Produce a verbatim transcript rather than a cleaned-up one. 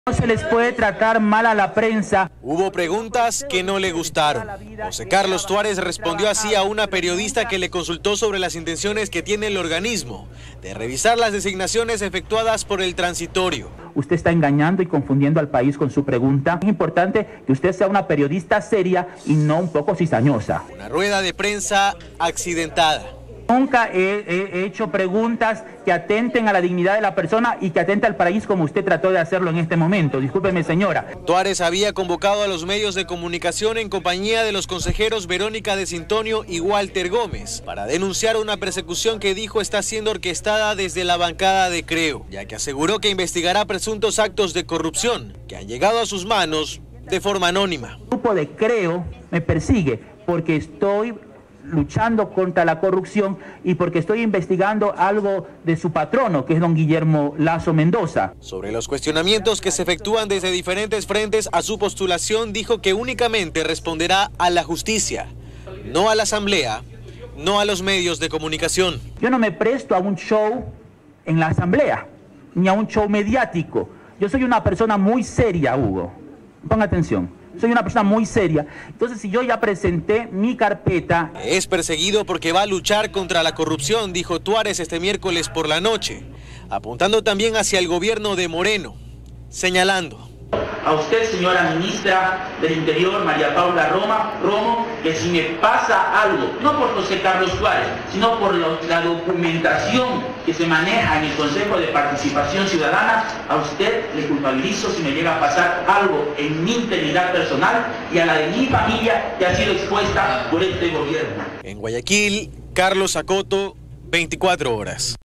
No se les puede tratar mal a la prensa. Hubo preguntas que no le gustaron. José Carlos Tuárez respondió así a una periodista que le consultó sobre las intenciones que tiene el organismo de revisar las designaciones efectuadas por el transitorio. Usted está engañando y confundiendo al país con su pregunta. Es importante que usted sea una periodista seria y no un poco cizañosa. Una rueda de prensa accidentada. Nunca he, he hecho preguntas que atenten a la dignidad de la persona y que atenten al país como usted trató de hacerlo en este momento. Discúlpeme, señora. Tuárez había convocado a los medios de comunicación en compañía de los consejeros Verónica de Sintonio y Walter Gómez para denunciar una persecución que dijo está siendo orquestada desde la bancada de Creo, ya que aseguró que investigará presuntos actos de corrupción que han llegado a sus manos de forma anónima. El grupo de Creo me persigue porque estoy luchando contra la corrupción y porque estoy investigando algo de su patrono, que es don Guillermo Lazo Mendoza. Sobre los cuestionamientos que se efectúan desde diferentes frentes a su postulación, dijo que únicamente responderá a la justicia, no a la asamblea, no a los medios de comunicación. Yo no me presto a un show en la asamblea, ni a un show mediático. Yo soy una persona muy seria, Hugo. Ponga atención. Soy una persona muy seria. Entonces, si yo ya presenté mi carpeta... Es perseguido porque va a luchar contra la corrupción, dijo Tuárez este miércoles por la noche, apuntando también hacia el gobierno de Moreno, señalando: a usted, señora ministra del Interior, María Paula Roma, Romo, que si me pasa algo, no por José Carlos Tuárez, sino por lo, la documentación que se maneja en el Consejo de Participación Ciudadana, a usted le culpabilizo si me llega a pasar algo en mi integridad personal y a la de mi familia que ha sido expuesta por este gobierno. En Guayaquil, Carlos Acoto, veinticuatro horas.